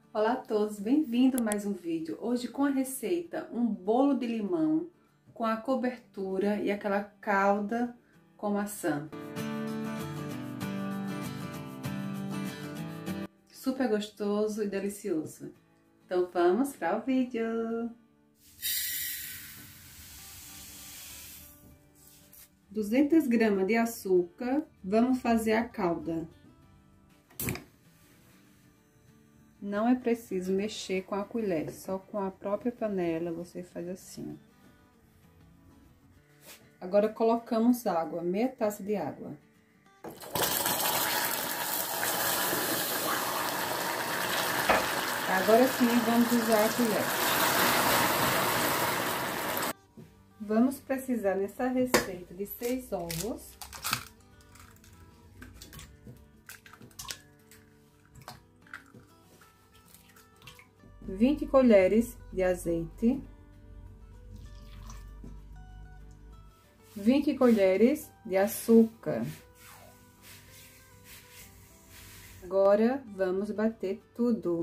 Olá a todos, bem-vindo a mais um vídeo. Hoje com a receita um bolo de limão com a cobertura e aquela calda com maçã. Super gostoso e delicioso. Então vamos para o vídeo. 200 gramas de açúcar, vamos fazer a calda. Não é preciso mexer com a colher, só com a própria panela você faz assim. Agora colocamos água, meia taça de água. Agora sim vamos usar a colher. Vamos precisar nessa receita de 6 ovos. 20 colheres de azeite, 20 colheres de açúcar. Agora vamos bater tudo.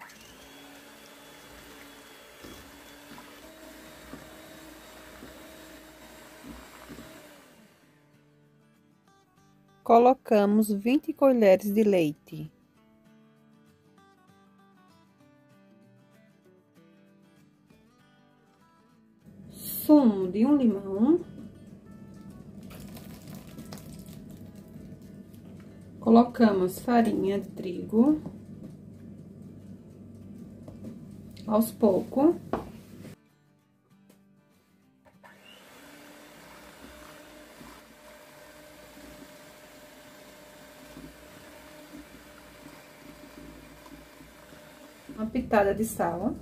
Colocamos 20 colheres de leite. Sumo de um limão. Colocamos farinha de trigo. Aos poucos. Uma pitada de sal.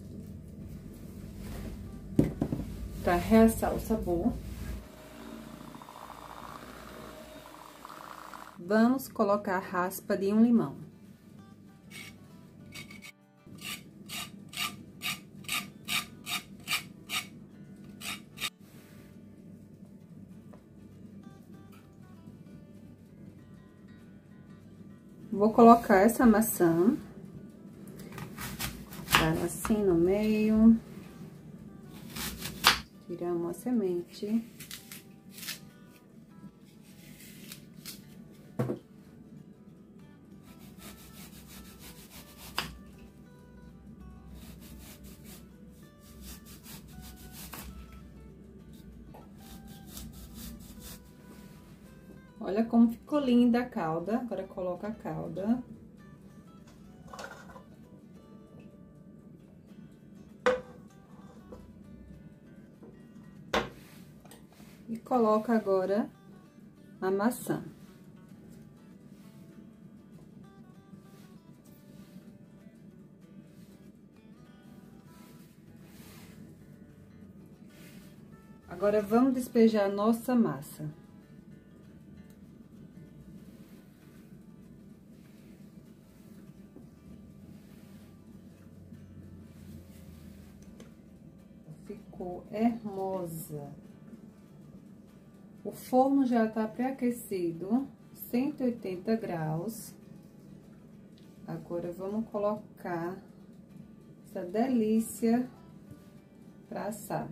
Para realçar o sabor. Vamos colocar a raspa de um limão. Vou colocar essa maçã, tá assim no meio. Tiramos a semente. Olha como ficou linda a calda. Agora coloca a calda. E coloca agora a maçã. Agora vamos despejar a nossa massa. Ficou hermosa. O forno já está pré-aquecido, 180 graus. Agora, vamos colocar essa delícia para assar.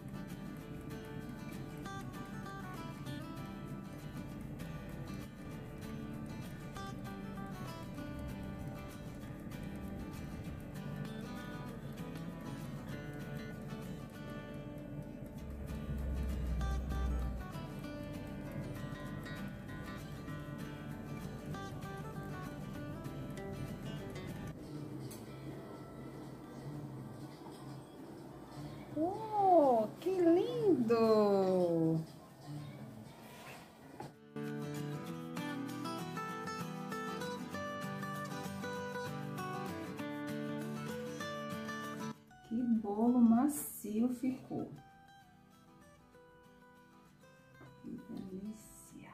Oh, que lindo! Que bolo macio ficou. Que delícia!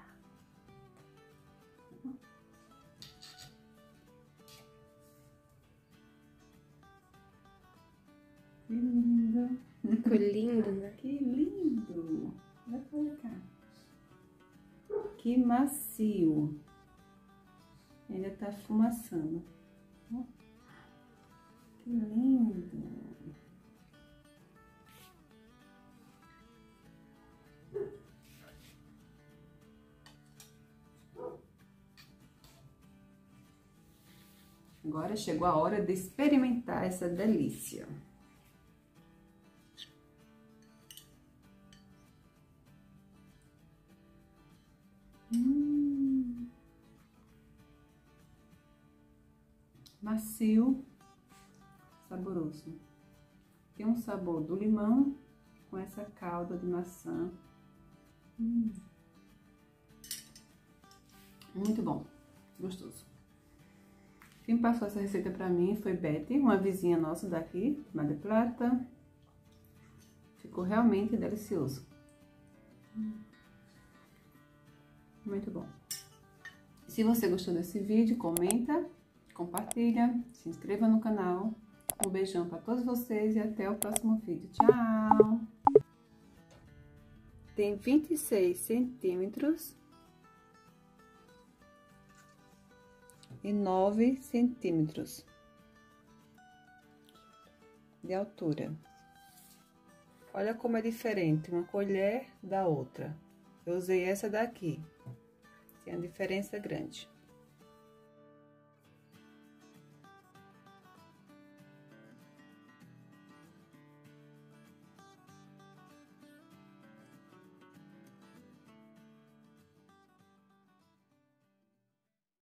Que lindo! Ficou lindo, né? Que lindo! Vai colocar. Que macio! Ainda tá fumaçando. Que lindo! Agora chegou a hora de experimentar essa delícia. Macio, saboroso. Tem um sabor do limão com essa calda de maçã. Muito bom, gostoso. Quem passou essa receita pra mim foi Betty, uma vizinha nossa daqui, de Mar del Plata. Ficou realmente delicioso. Muito bom. Se você gostou desse vídeo, comenta, compartilha, se inscreva no canal. Um beijão para todos vocês e até o próximo vídeo. Tchau! Tem 26 centímetros e 9 centímetros de altura. Olha como é diferente uma colher da outra. Eu usei essa daqui. Tem a diferença grande.